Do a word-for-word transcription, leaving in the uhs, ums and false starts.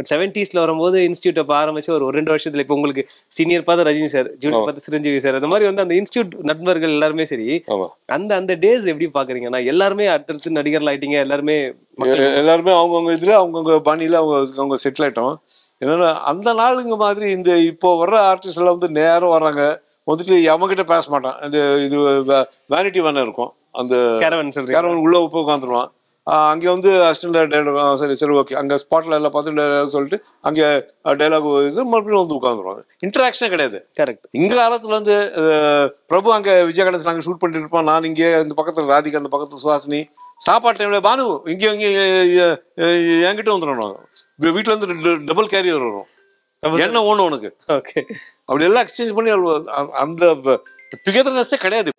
But செவன்டீஸ்ல வரும்போது institute அப்ப ஆரம்பிச்சு ஒரு ரெண்டு வருஷத்துல இப்போ உங்களுக்கு சீனியர் பார்த்தா ரஜினி சார், ஜூனியர் பார்த்தா சிரஞ்சீவி சார், அந்த மாதிரி வந்து அந்த இன்ஸ்டியூட் நண்பர்கள் எல்லாருமே சரி அந்த அந்த டேஸ் எப்படி பாக்குறீங்கன்னா எல்லாருமே அடுத்தடுத்து நடிகர்கள் ஆயிட்டீங்க, எல்லாருமே எல்லாருமே அவங்கவுங்க இதுல அவங்கவுங்க பாணியில அவங்க அவங்க செட்டில் ஆயிட்டோம். என்னன்னா அந்த நாளுங்க மாதிரி இந்த இப்போ வர்ற ஆர்டிஸ்ட் எல்லாம் வந்து நேரம் வர்றாங்க, வந்துட்டு அவங்ககிட்ட பேச மாட்டான். இந்த இது வேனிட்டி வேணா இருக்கும், அந்த கேரவன் உள்ள போய் உட்காந்துருவான். அங்கே வந்து அசிஸ்டன்ட் டைலாக் சரி சரி ஓகே அங்கே ஸ்பாட்டில் எல்லாம் பார்த்து டைலாக் சொல்லிட்டு அங்கே டைலாக் இது மறுபடியும் வந்து உட்காந்துருவாங்க. இன்ட்ராக்ஷனே கிடையாது. கரெக்ட். இங்க காலத்துல வந்து பிரபு அங்கே விஜய் கணேசன் அங்கே ஷூட் பண்ணிட்டு இருப்பான், நான் இங்கே இந்த பக்கத்தில் ராதிகா, அந்த பக்கத்தில் சுஹாசினி, சாப்பாடு டைம்ல பானு இங்கே இங்கே என்கிட்ட வந்துடணும், வீட்டுல இருந்து டபுள் கேரியர் வரும், என்ன ஒண்ணு உனக்கு, ஓகே அப்படி எல்லாம் எக்ஸ்சேஞ்ச் பண்ணி அந்த டுகெதர்னஸே கிடையாது.